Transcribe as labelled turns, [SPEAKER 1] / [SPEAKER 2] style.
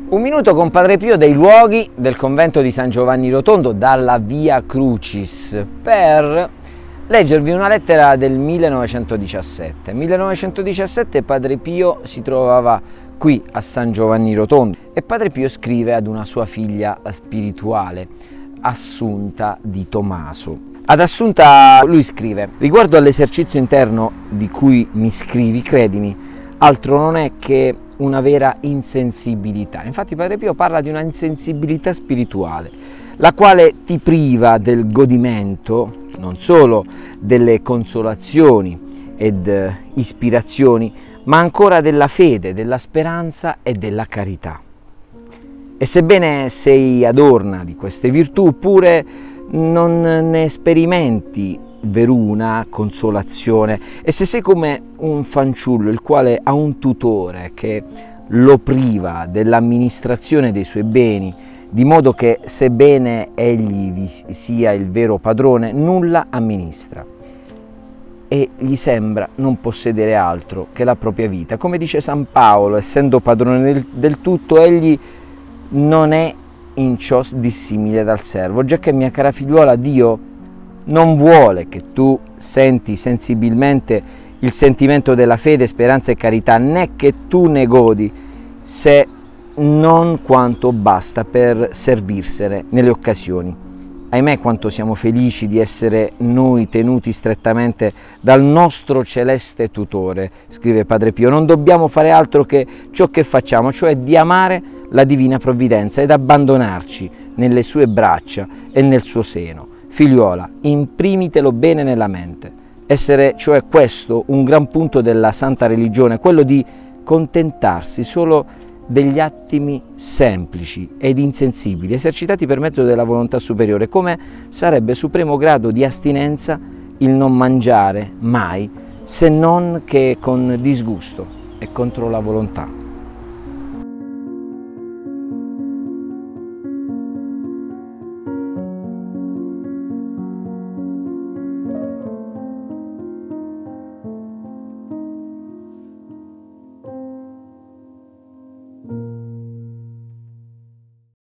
[SPEAKER 1] Un minuto con Padre Pio dei luoghi del convento di San Giovanni Rotondo, dalla Via Crucis, per leggervi una lettera del 1917. 1917 Padre Pio si trovava qui a San Giovanni Rotondo e Padre Pio scrive ad una sua figlia spirituale, Assunta di Tomaso. Ad Assunta lui scrive: riguardo all'esercizio interno di cui mi scrivi, credimi, altro non è che una vera insensibilità. Infatti Padre Pio parla di una insensibilità spirituale, la quale ti priva del godimento, non solo delle consolazioni ed ispirazioni, ma ancora della fede, della speranza e della carità. E sebbene sei adorna di queste virtù, pure non ne sperimenti veruna consolazione, e se sei come un fanciullo il quale ha un tutore che lo priva dell'amministrazione dei suoi beni, di modo che sebbene egli vi sia il vero padrone, nulla amministra e gli sembra non possedere altro che la propria vita. Come dice San Paolo, essendo padrone del tutto, egli non è in ciò dissimile dal servo, giacché, mia cara figliuola, Dio non vuole che tu senti sensibilmente il sentimento della fede, speranza e carità, né che tu ne godi, se non quanto basta per servirsene nelle occasioni. Ahimè, quanto siamo felici di essere noi tenuti strettamente dal nostro celeste tutore, scrive Padre Pio. Non dobbiamo fare altro che ciò che facciamo, cioè di amare la divina provvidenza ed abbandonarci nelle sue braccia e nel suo seno. Figliuola, imprimitelo bene nella mente. Essere, cioè, questo un gran punto della santa religione, quello di contentarsi solo degli attimi semplici ed insensibili, esercitati per mezzo della volontà superiore, come sarebbe supremo grado di astinenza il non mangiare mai, se non che con disgusto e contro la volontà.